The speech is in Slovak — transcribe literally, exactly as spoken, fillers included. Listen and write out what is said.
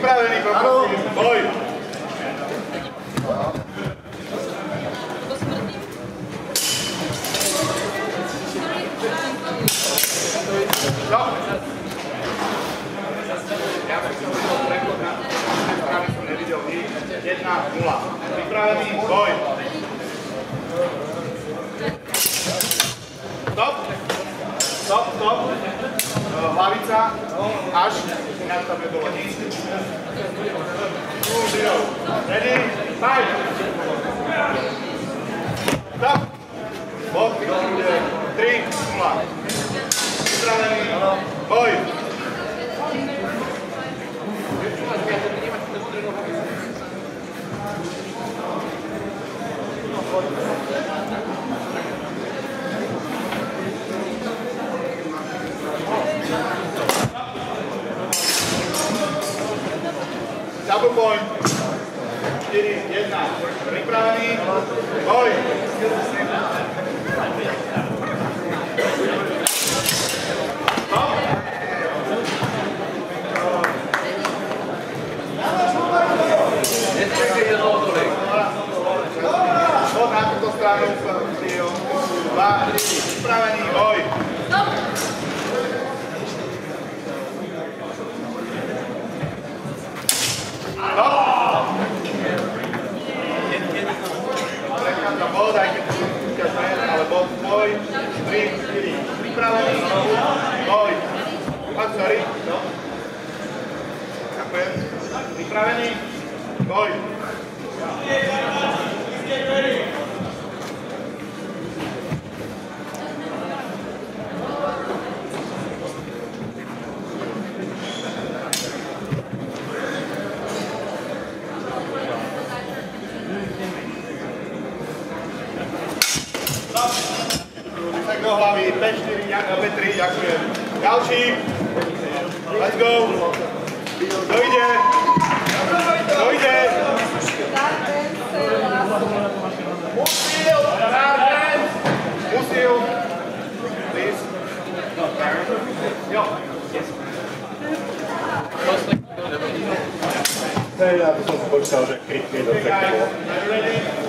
Pripravený, poprosím. Boj. Stop. jedna nula. Pripravený, boj. Stop. Stop, stop. Hlavica. Až. Ináč tam je dole nic. Ready, fight. Stop. Bod, tri nula. Pripravený, boj. Double point. štyri jedna. Pripravený. Boj. Stop. Bod na túto stranu. dva, tri. Pripravený. Boj. Stop. Prechádza bod, aj keď to skúška zmen, ale bod boj, tri, štyri, pripravený, boj. A sorry, no. Ďakujem. Pripravený, boj. Tak do hlavy, päť štyri, päť tri, ďakujem. Ďalší. Let's go. Dojde. Dojde. Musil. Musil. Please. Jo. Hej, ja by som si počítal, že krikne do sektoru.